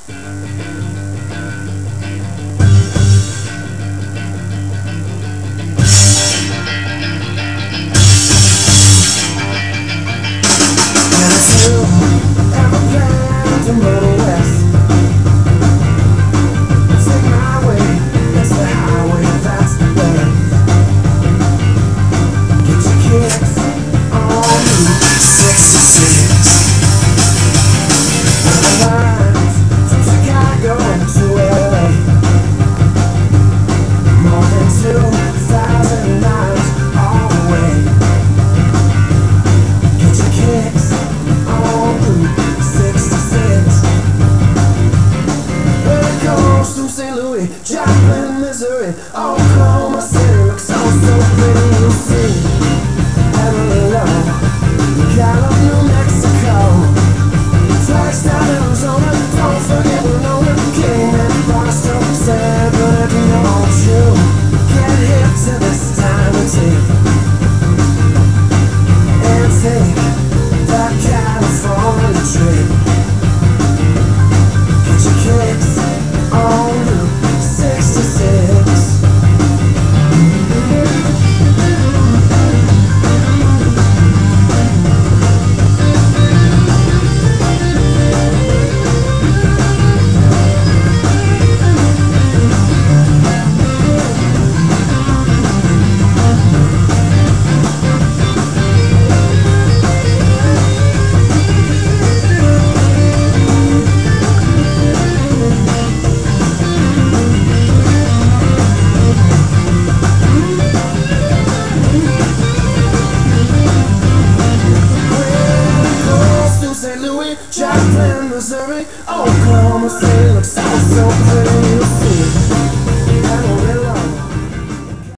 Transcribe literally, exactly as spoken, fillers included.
Joplin, Missouri, Oklahoma City looks so, so pretty, you'll see. Amarillo, Gallup, New Mexico, Flagstaff, Arizona, don't forget Winona, Kingman, Barstow, San Bernardino, won't you get hip to this time and take, and take that California trip. Get your kicks on Route sixty-six. Joplin, Missouri, Oklahoma City looks so, so